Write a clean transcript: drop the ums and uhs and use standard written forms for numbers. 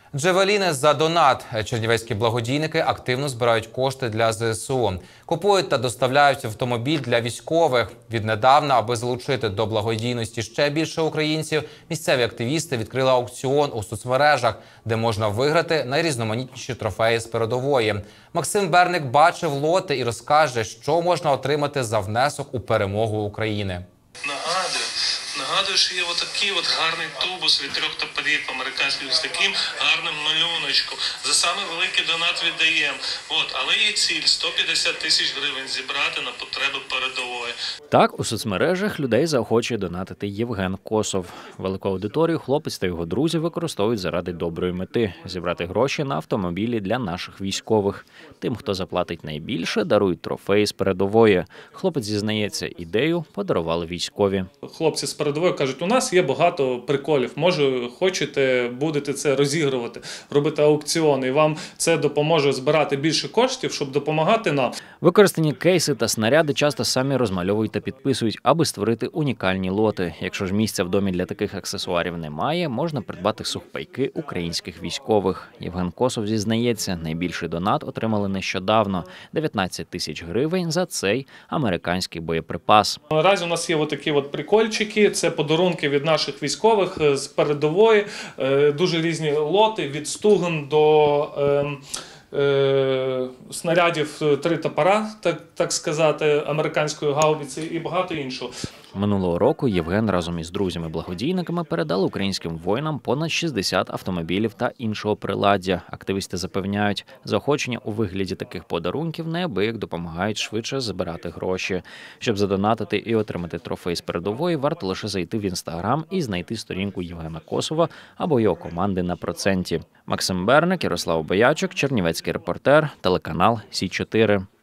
Джевеліни за донат. Чернівецькі благодійники активно збирають кошти для ЗСУ. Купують та доставляють автомобіль для військових. Віднедавна, аби залучити до благодійності ще більше українців, місцеві активісти відкрили аукціон у соцмережах, де можна виграти найрізноманітніші трофеї з передової. Максим Берник бачив лоти і розкаже, що можна отримати за внесок у перемогу України. Нагадую, що є отакий гарний тубус від 3 топорів американських з таким гарним малюночком. За саме великий донат віддаємо. Але є ціль – 150 тисяч гривень зібрати на потреби передової. Так, у соцмережах людей заохочує донатити Євген Косов. Велику аудиторію хлопець та його друзі використовують заради доброї мети – зібрати гроші на автомобілі для наших військових. Тим, хто заплатить найбільше, дарують трофеї з передової. Хлопець зізнається, ідею подарували військові. Хлопці з передової кажуть, у нас є багато приколів, може хочете, будете це розігрувати, робити аукціони, і вам це допоможе збирати більше коштів, щоб допомагати нам. Використані кейси та снаряди часто самі розмальовують та підписують, аби створити унікальні лоти. Якщо ж місця в домі для таких аксесуарів немає, можна придбати сухпайки українських військових. Євген Косов зізнається, найбільший донат отримали нещодавно – 19 тисяч гривень за цей американський боєприпас. Наразі у нас є такі прикольчики, це подарунки від наших військових з передової, дуже різні лоти, від стуган до снарядів 3 топора, так сказати, американської гаубиці і багато іншого. Минулого року Євген разом із друзями-благодійниками передали українським воїнам понад 60 автомобілів та іншого приладдя. Активісти запевняють, заохочення у вигляді таких подарунків неабияк допомагають швидше збирати гроші. Щоб задонатити і отримати трофей з передової, варто лише зайти в Інстаграм і знайти сторінку Євгена Косова або його команди на проценті. Максим Берник, Ярослав Боячук, Чернівецький репортер, телеканал Сі 4.